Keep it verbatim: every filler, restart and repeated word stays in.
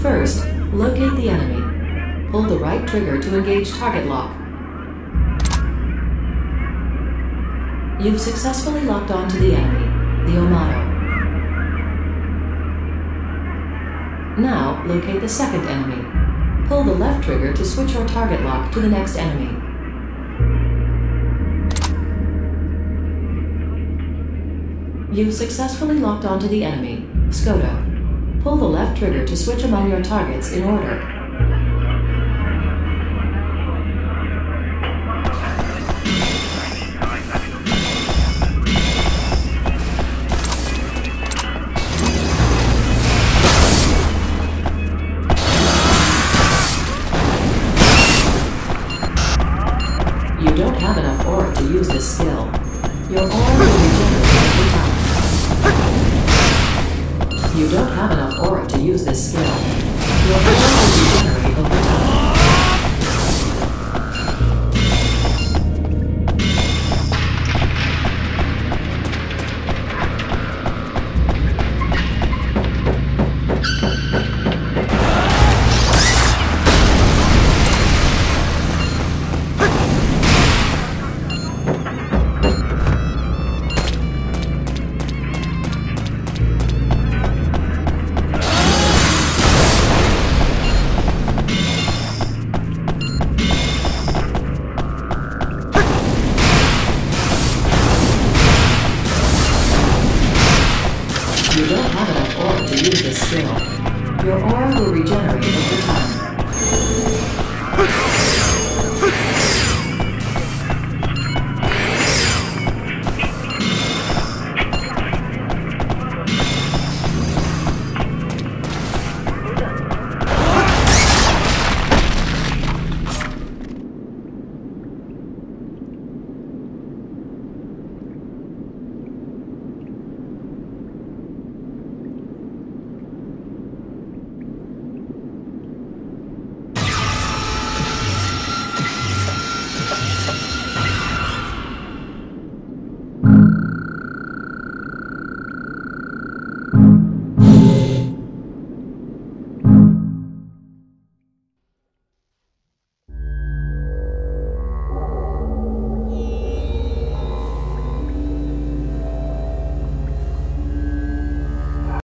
First, locate the enemy. Pull the right trigger to engage target lock. You've successfully locked onto the enemy, the Omado. Now, locate the second enemy. Pull the left trigger to switch your target lock to the next enemy. You've successfully locked onto the enemy, Skoda. Pull the left trigger to switch among your targets in order. You don't have enough aura to use this skill. Your aura will regenerate every time. You don't have enough aura to use this skill. Your aura will regenerate over time. You don't have enough aura to use this skill. Your aura will regenerate over time.